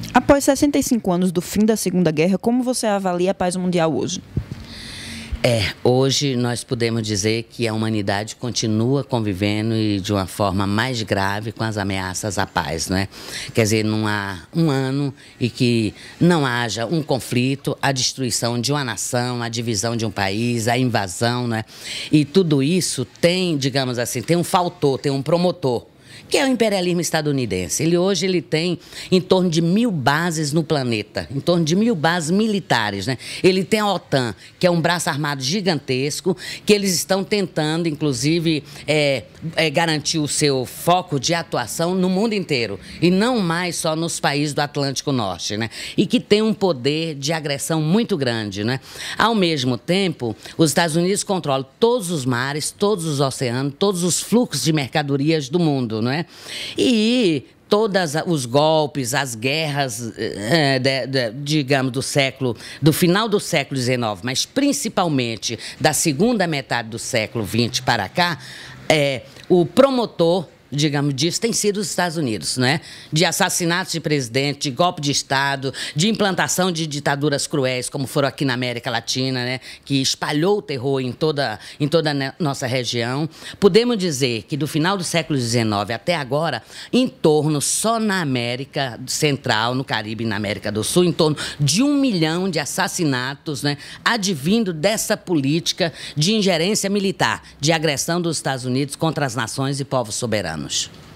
Após 65 anos do fim da Segunda Guerra, como você avalia a paz mundial hoje? Hoje nós podemos dizer que a humanidade continua convivendo e de uma forma mais grave com as ameaças à paz, não é? Quer dizer, não há um ano e que não haja um conflito, a destruição de uma nação, a divisão de um país, a invasão, não é? E tudo isso tem, digamos assim, tem um fator, tem um promotor, que é o imperialismo estadunidense. Hoje ele tem em torno de 1000 bases no planeta, em torno de 1000 bases militares, né? Ele tem a OTAN, que é um braço armado gigantesco, que eles estão tentando, inclusive, garantir o seu foco de atuação no mundo inteiro, e não mais só nos países do Atlântico Norte, né? E que tem um poder de agressão muito grande, né? Ao mesmo tempo, os Estados Unidos controlam todos os mares, todos os oceanos, todos os fluxos de mercadorias do mundo, não é? E todos os golpes, as guerras, digamos, do final do século XIX, mas principalmente da segunda metade do século XX para cá, o promotor, digamos, disso tem sido os Estados Unidos, né? De assassinatos de presidente, de golpe de Estado, de implantação de ditaduras cruéis, como foram aqui na América Latina, né? Que espalhou o terror em toda a nossa região. Podemos dizer que do final do século XIX até agora, em torno, só na América Central, no Caribe e na América do Sul, em torno de 1 milhão de assassinatos, né? Advindo dessa política de ingerência militar, de agressão dos Estados Unidos contra as nações e povos soberanos.